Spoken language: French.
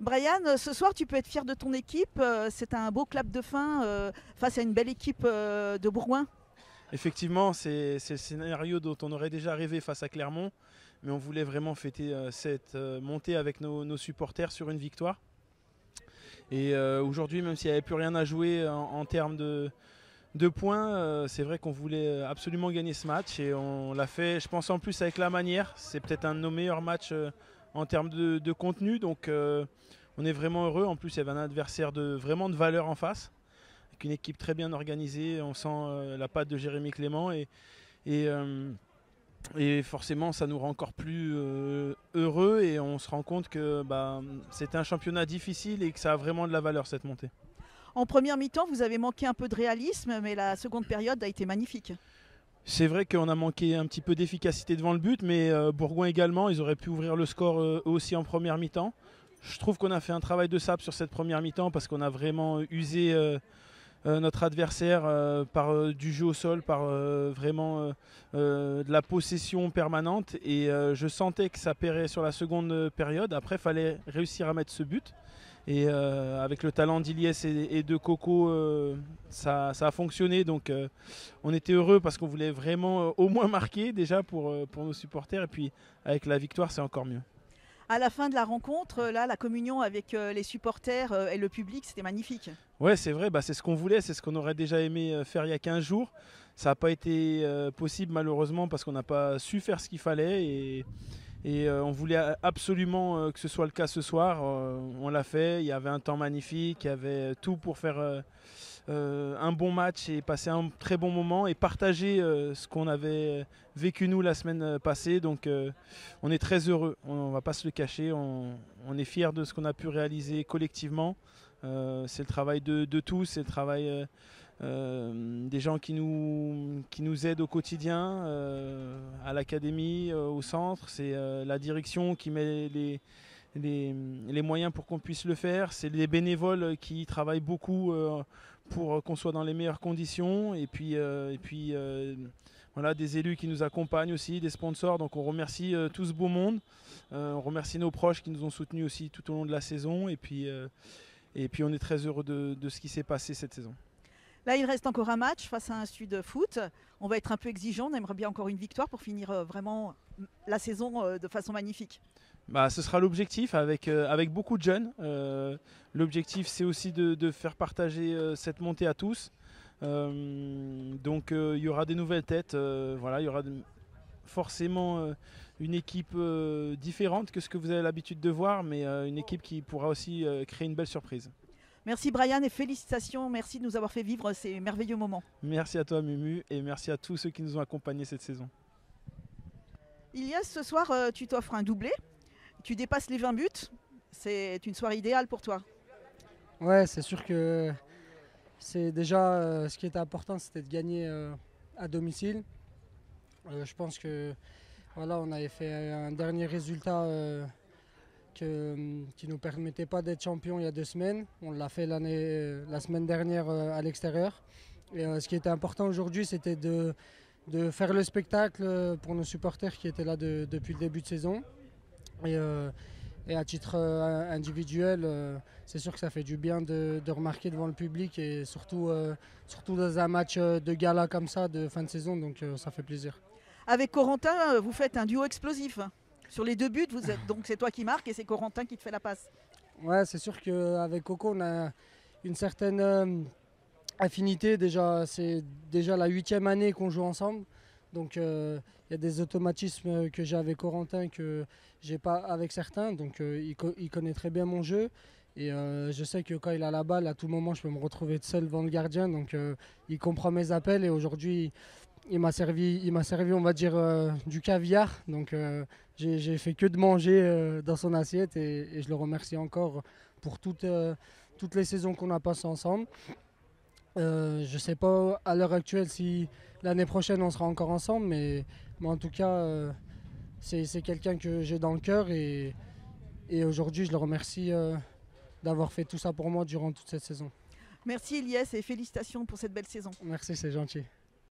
Brian, ce soir, tu peux être fier de ton équipe. C'est un beau clap de fin face à une belle équipe de Bourgoin. Effectivement, c'est le scénario dont on aurait déjà rêvé face à Clermont, mais on voulait vraiment fêter cette montée avec nos supporters sur une victoire. Et aujourd'hui, même s'il n'y avait plus rien à jouer en termes de points, c'est vrai qu'on voulait absolument gagner ce match et on l'a fait, je pense en plus avec la manière. C'est peut-être un de nos meilleurs matchs en termes de contenu, donc on est vraiment heureux. En plus, il y avait un adversaire vraiment de valeur en face, avec une équipe très bien organisée. On sent la patte de Jérémy Clément et, euh, et forcément, ça nous rend encore plus heureux et on se rend compte que c'était un championnat difficile et que ça a vraiment de la valeur cette montée. En première mi-temps, vous avez manqué un peu de réalisme, mais la seconde période a été magnifique. C'est vrai qu'on a manqué un petit peu d'efficacité devant le but, mais Bourgoin également, ils auraient pu ouvrir le score eux aussi en première mi-temps. Je trouve qu'on a fait un travail de sape sur cette première mi-temps parce qu'on a vraiment usé notre adversaire par du jeu au sol, par vraiment de la possession permanente. Et je sentais que ça paierait sur la seconde période. Après, il fallait réussir à mettre ce but. Et avec le talent d'Iliès et de Coco, ça a fonctionné. Donc on était heureux parce qu'on voulait vraiment au moins marquer déjà pour nos supporters. Et puis avec la victoire, c'est encore mieux. À la fin de la rencontre, là, la communion avec les supporters et le public, c'était magnifique. Ouais, c'est vrai, c'est ce qu'on voulait, c'est ce qu'on aurait déjà aimé faire il y a 15 jours. Ça n'a pas été possible malheureusement parce qu'on n'a pas su faire ce qu'il fallait et on voulait absolument que ce soit le cas ce soir. On l'a fait, il y avait un temps magnifique, il y avait tout pour faire un bon match et passer un très bon moment et partager ce qu'on avait vécu nous la semaine passée. Donc on est très heureux, on ne va pas se le cacher, on est fiers de ce qu'on a pu réaliser collectivement. C'est le travail de tous, c'est le travail des gens qui nous aident au quotidien, à l'académie, au centre. C'est la direction qui met les moyens pour qu'on puisse le faire. C'est les bénévoles qui travaillent beaucoup pour qu'on soit dans les meilleures conditions. Et puis voilà, des élus qui nous accompagnent aussi, des sponsors. Donc on remercie tout ce beau monde. On remercie nos proches qui nous ont soutenus aussi tout au long de la saison. Et puis on est très heureux de ce qui s'est passé cette saison. Là, il reste encore un match face à un Sud Foot. On va être un peu exigeant. On aimerait bien encore une victoire pour finir vraiment la saison de façon magnifique. Ce sera l'objectif avec beaucoup de jeunes. L'objectif, c'est aussi de faire partager cette montée à tous. Donc il y aura des nouvelles têtes. Voilà, il y aura forcément une équipe différente que ce que vous avez l'habitude de voir, mais une équipe qui pourra aussi créer une belle surprise. Merci Brian et félicitations. Merci de nous avoir fait vivre ces merveilleux moments. Merci à toi Mumu et merci à tous ceux qui nous ont accompagnés cette saison. Ilias, ce soir, tu t'offres un doublé. Tu dépasses les 20 buts. C'est une soirée idéale pour toi. Ouais, c'est sûr que c'est déjà ce qui était important, c'était de gagner à domicile. Je pense que voilà, on avait fait un dernier résultat qui ne nous permettait pas d'être champion il y a 2 semaines. On l'a fait la semaine dernière à l'extérieur. Et ce qui était important aujourd'hui, c'était de faire le spectacle pour nos supporters qui étaient là depuis le début de saison. Et à titre individuel, c'est sûr que ça fait du bien de remarquer devant le public et surtout dans un match de gala comme ça de fin de saison, donc ça fait plaisir. Avec Corentin, vous faites un duo explosif. Sur les 2 buts, donc c'est toi qui marques et c'est Corentin qui te fait la passe. Ouais, c'est sûr qu'avec Coco, on a une certaine affinité. Déjà, c'est déjà la 8e année qu'on joue ensemble. Donc il y a des automatismes que j'ai avec Corentin que j'ai pas avec certains. Donc il connaît très bien mon jeu. Et je sais que quand il a la balle, à tout moment, je peux me retrouver seul devant le gardien. Donc il comprend mes appels. Et aujourd'hui, il m'a servi, on va dire, du caviar. Donc j'ai fait que de manger dans son assiette. Et je le remercie encore pour toutes les saisons qu'on a passées ensemble. Je ne sais pas à l'heure actuelle si l'année prochaine on sera encore ensemble, mais en tout cas c'est quelqu'un que j'ai dans le cœur et aujourd'hui je le remercie d'avoir fait tout ça pour moi durant toute cette saison. Merci Ilias et félicitations pour cette belle saison. Merci, c'est gentil.